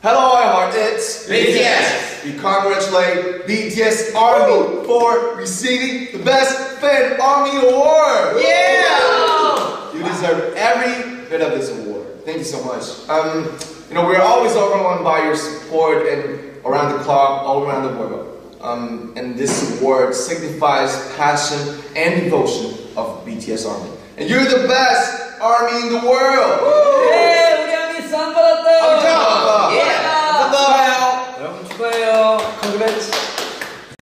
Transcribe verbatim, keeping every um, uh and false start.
Hello, iHeart, it's B T S. We congratulate B T S Army for receiving the Best Fan Army Award. Yeah! You deserve every bit of this award. Thank you so much. Um, you know, we're always overwhelmed by your support and around the clock, all around the world. Um, and this award signifies passion and devotion of B T S Army. And you're the best army in the world.